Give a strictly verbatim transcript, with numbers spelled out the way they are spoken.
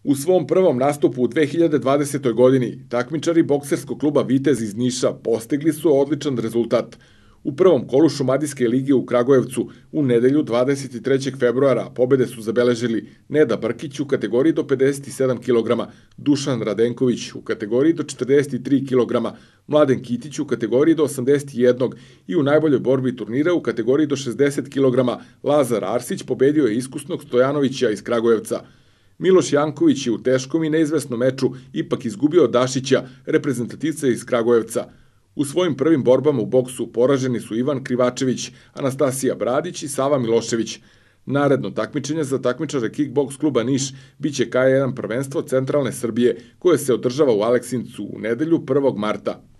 U svom prvom nastupu u dve hiljade dvadesetoj. godini takmičari bokserskog kluba Vitez iz Niša postigli su odličan rezultat. U prvom kolu Šumadijske lige u Kragujevcu u nedelju dvadeset trećeg februara pobede su zabeležili Neda Brkić u kategoriji do pedeset sedam kilograma, Dušan Radenković u kategoriji do četrdeset tri kilograma, Mladen Kitić u kategoriji do osamdeset jedan i u najboljoj borbi turnira u kategoriji do šezdeset kilograma Lazar Arsić pobedio je iskusnog Stojanovića iz Kragujevca. Miloš Janković je u teškom i neizvesnom meču ipak izgubio od Dašića, reprezentativca iz Kragujevca. U svojim prvim borbama u boksu poraženi su Ivan Krivačević, Anastasija Bradić i Sava Milošević. Naredno takmičenje za takmičare kickboks kluba Niš biće K jedan prvenstvo centralne Srbije koje se održava u Aleksincu u nedelju prvog marta.